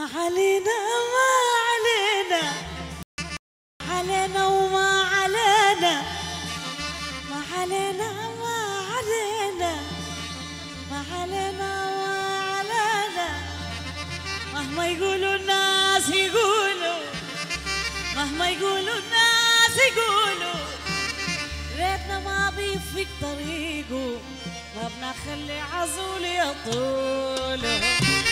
علينا ما علينا، علينا وما علينا، ما علينا ما علينا، ما علينا ما علينا. مهما يقولوا الناس يقولوا، مهما يقولوا الناس يقولوا، ريتنا ما بيفيق طريقه، ما بنخلي عزول يطوله.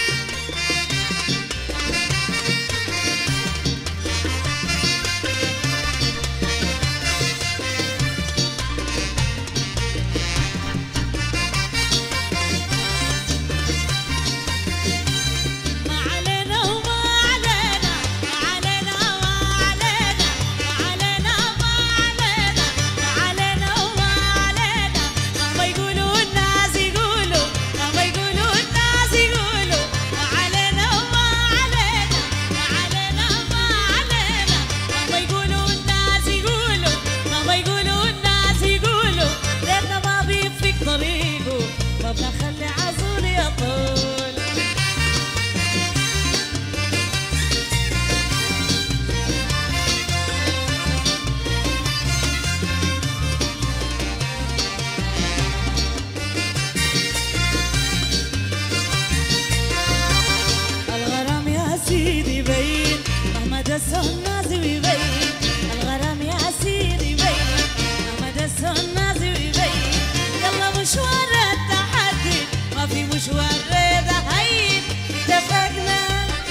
الناس بيبين الغرام يا سيدي بين، مهما دسوا الناس بيبين. يلا مشوار التحدي ما في مشوار رضا هين. اتفقنا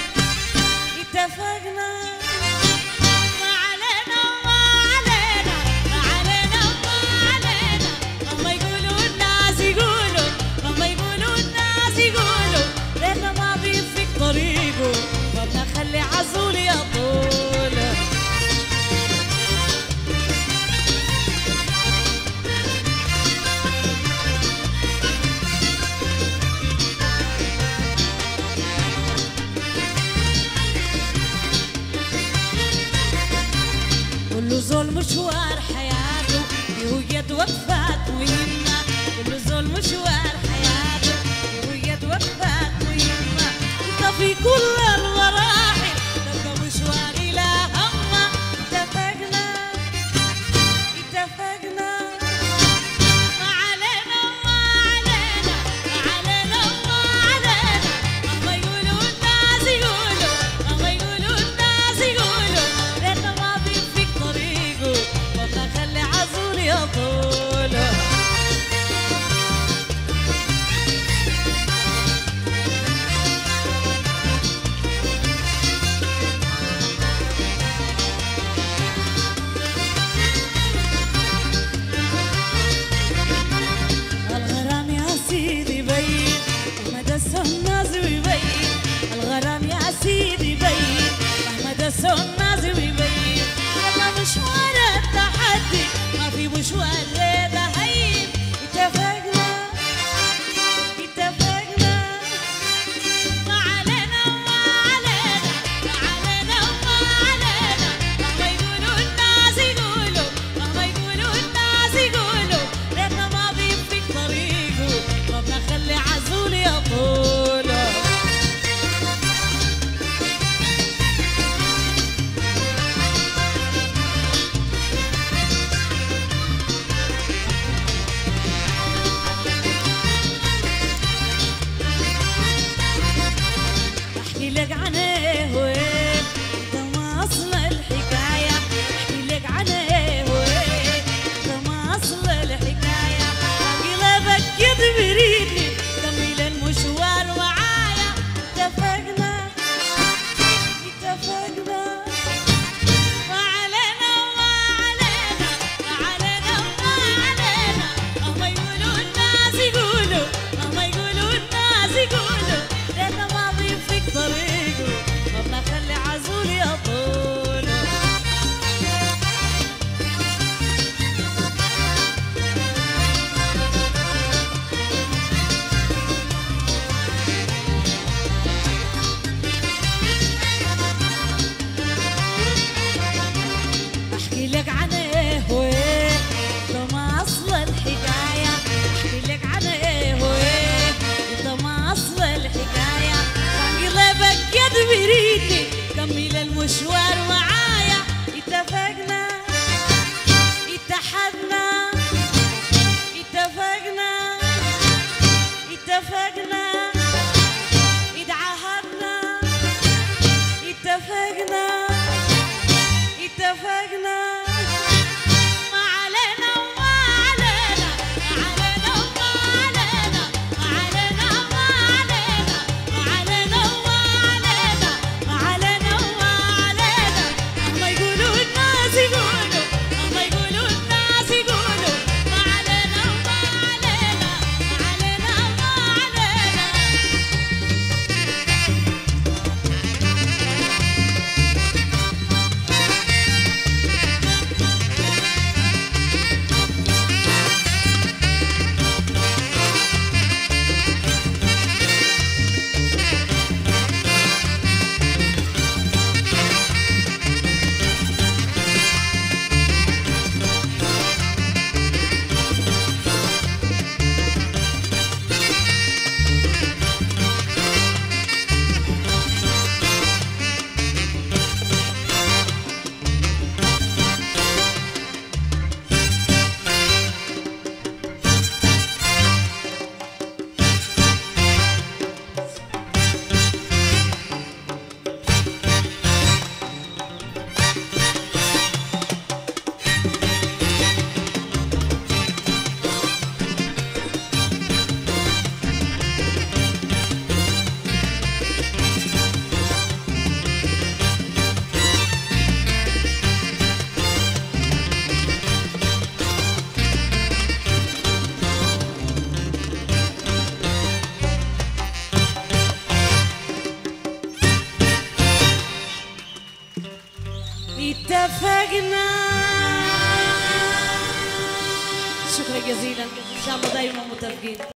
اتفقنا ما علينا ما علينا، ما علينا ما علينا. مهما يقولوا الناس يقولوا، مهما يقولوا الناس يقولوا، ريتنا ما بيفيق طريقه، ما بنخلي عزول يطول. كل زول مشوار حياته يوجد وقفات مهمة، كل زول مشوار حياته يوجد وقفات مهمة. انت في كل المراحل تبقى مشوار إلى همة. اتفقنا اتفقنا ما علينا ما علينا، ما علينا ما علينا. مهما يقولوا الناس يقولوا، مهما يقولوا الناس يقولوا، ريتنا ما بيفيق طريقه، ما بنخلي عزول يطوله. الغرام يا سيدي بين، مهما دسوا الناس بيبين. الغرام يا سيدي بين، مهما دسوا الناس بيبين. يلا مشوار التحدي ما في مشوار رضا هين. اتفقنا اتفقنا ما علينا ما علينا، ما علينا ما علينا. مهما يقولوا الناس يقولوا، مهما يقولوا الناس يقولوا، ريتنا ما بيفيق طريقه، ما بنخلي عزول يطوله. احكي لك عن ايه وايه ده ما اصل الحكايه، احكي لك عن ايه وايه ده ما اصل الحكايه. قلبك يدبريني كمل المشوار معايا. اتفقنا اتفقنا ما علينا ما علينا، ما علينا ما علينا. مهما يقولوا الناس يقولوا، مهما يقولوا الناس يقولوا، ريتنا ما بيفيق طريقه، اتفقنا. شكرا جزيلا، ان شاء الله دايما متفقين.